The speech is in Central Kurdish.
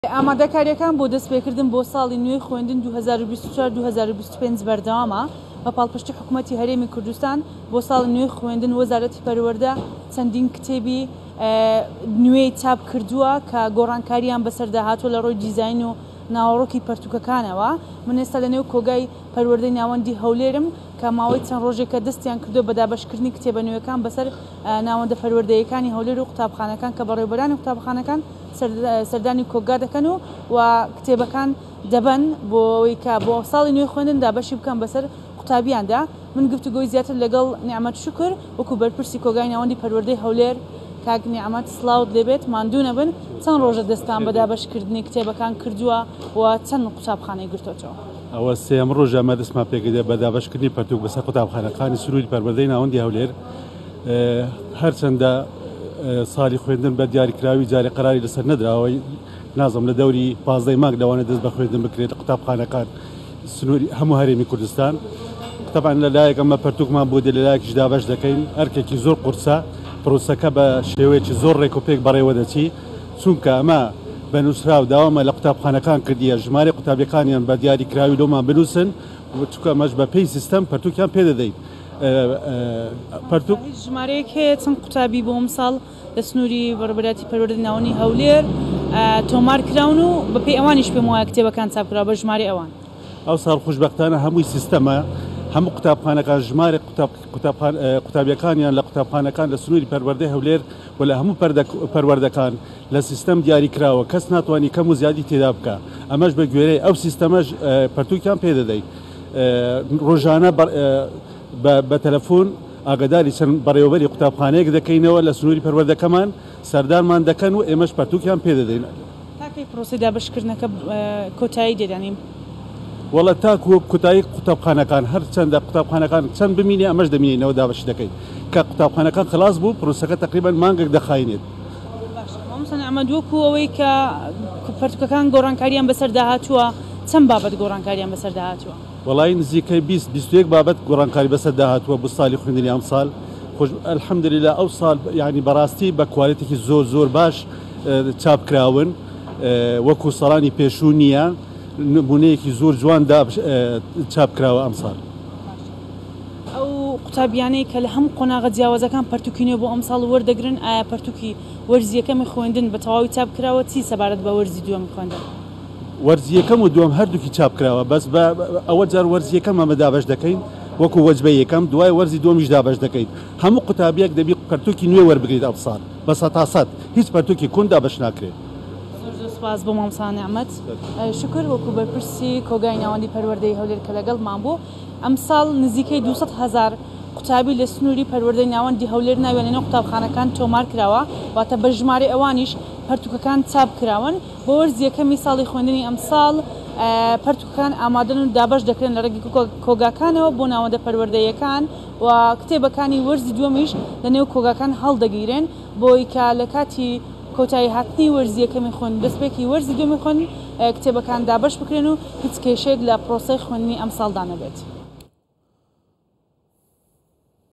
ئامادەکاریەکان بۆ دەستپێکردن بۆ ساڵی نوێی خوێندن 2024-2025 بەردەوامە بە پاڵپشتی حکوومەتی هەرێمی کوردستان بۆ ساڵی نوێی خوێندن وەزارەتی پەروەردە چەندین کتێبی نوێی چاپ کردووە کە گۆڕانکاریان بەسەردا هاتووە لە ڕۆی دیزاین و ناوەڕۆکی پەرتووکەکانەوە. من ئێستا لەنێو کۆگای پەروەردەی ناوەندی هەولێرم کە ماوەی چەند ڕۆژێکە دەستیان کردو بە دابەشکردنی کتێبە نوێیەکان بەسەر ناوەندە پەروەردەیەکانی هەولێر و قوتابخانەکان کە بەڕێوەبەرانی قوتابخانەکان سەردانی کۆگا دەکەن و کتێبەکان دەبەن بۆی کە بۆ ساڵی نوێی خوێندن دابەشی بکەن بەسەر قوتابیاندا. من گفتوگۆی زیاتر لەگەڵ نیعمەت شوکر وەکو بەرپرسی کۆگای ناوەندی پەروەردەی هەولێر کاک نیعمەت سڵاوت لێبێت ماندوو نەبن چەند ڕۆژە دەستان بە دابەشکردنی کتێبەکان کردووە و چەند قوتابخانەی گرتوۆتەوە. ئەوە سێم ڕۆژە ئەمە دەستمان پێکردە بە دابەشکردنی پەرتووک بەسەر قوتابخانەکانی سنووری پەروەردەی ناوەندی هەولێر. هەرچەندە ساڵی خوێندن بە دیاریکراوی جارێ قەراری لەسەر نەدراوەی نازم لە دەوری 15 مانگ لەوانە دەست بە خوێندن بکرێت قوتابخانەکان سنووری هەموو هەرێمی کوردستان. طبعا لەلایەک ئەمە پەرتووکمان بۆ دێ لەلایەکیش دابەش دەکەین ئەرکێکی زۆر قورسە پرۆسەکە بە شێوەیەکی زۆر ڕێک و پێک بەڕێوە دەچی چونکە ئەمە بە نووسراو داوامە لە قوتابخانەکان کردیە ژمارە قوتابیەکانیان بە دیاریکراوی لۆمان بنووسن چونکە ئەمەش بە پێی سیستەم پەرتووکیان پێدەدەین. پەرتووک ژمارەیەک هەیە چەند قوتابی بۆ ئەم ساڵ لە سنووری بەڕێوەبەری پەروەردەی ناوەندی هەولێر تۆمار کراون و بەپێی ئەوانیش پێم وایە کتێبەکان چاپکراوە بە ژمارەی ئەوان. ئەو ساڵ خۆشبەختانە هەمووی سیستەمە هەموو قوتابخانەکان ژمارە قوتابیەکانیان لە قوتابخانەکان لە سنووری پەروەردەی هەولێر و لە هەموو پەروەردەکان لە سیستەم دیاریکراوە کەس ناتوانانی کەم و زیادی تێدا بکە. ئەمەش بە گوێرەی ئەو سیستەمەش پەرتووکیان پێدەدەین. ڕۆژانە بە تەلەفۆن ئاگاداری چەند بەڕێوەبەری قوتابخانەیەک دەکەینەوە لە سنووری پەروەردەکەمان سەردارمان دەکەن و ئێمەش پەرتووکیان پێدەدەین. تاکەی پرۆسی دابەشکردنەکە کۆتایی دێدانیم وڵە تاکو کوتایی قوتابخانەکان هەرچەندە قوتابخانەکان چەند بمینێ ئەمەش دەمینێنەوە دابەشی دەکەین کە قوتابخانەکان خلاص بوو پرۆسەکە تقریبان مانگێک دەخاینێت. ئەمە دووەکو ئەوەی کە پەرتووکەکان گۆڕانکاریان بەسەردا هاتووە چەند بابەت گۆڕانکاریان بەسەردا هاتووە؟ وەڵای نزیکەی 20-21 بابەت گۆڕانکاری بەسەردا هاتووە بۆ ساڵی خوێندنی ئەم ساڵ. الحەمدولله ئەو ساڵ یعنی بەڕاستی بە کوالیتێکی زۆر باش چاپکراون وەکو ساڵانی پێشوو نییە نمونەیەکی زۆر جوان چاپکراوە ئەم ساڵ. ئەو قوتابیانەی کە لە هەموو قۆناغە جیاوازەکان پەرتووکینێ بۆ ئەم ساڵ وەردەگرن ئایا پەرتووکی وەرزیەکەمی خوێندن بە تەواوی چاپکراوە چی سەبارەت بە وەرزی دووەمی خوێندن؟ وەرزیەکەم و دووەم هەردووکی چاپکراوە بەس ئەوە جار وەرزیەکەم ئەمە دابەش دەکەین وەکو وەجبە یەکەم دوای وەرزی دووەمیش دابەش دەکەین. هەموو قوتابیەک دەبی پەرتووکی نوێ وەربگریت ئەم ساڵ بە 100% هیچ پەرتووکی کون دابەش ناکرێت. سپاس بۆ مامۆستا نیعمەت شکر وەکو بەرپرسی کۆگای ناوەندی پەروەردەی هەولێر کە لەگەڵمان بوو. ئەم ساڵ نزیکەی 200,000 قوتابی لە سنووری پەروەردەی ناوەندی هەولێر ناوێنێنەوە قوتابخانەکان تۆمار کراوە واتە بە ژمارە ئەوانیش پەرتووکەکان چاپ کراون. بۆ وەرزیەکەمی ساڵی خوێندنی ئەم ساڵ پەرتووکەکان ئامادەن و دابەش دەکرێن لە ڕێگی کۆگاکانەوە بۆ ناوەندە پەروەردەیەکان و کتێبەکانی وەرزی دووەمیش لەنێو کۆگاکان هەڵدەگیرێن بۆی کە لە کاتی کۆتایی هاتنی وەرزیەکەمی خوێن دەستپێکی وەرزی دووەمی خوێن کتێبەکان دابەش بکرێن و هیچ کێشەیەک لە پرۆسەی خوێندنی ئەم ساڵدا نەبێت.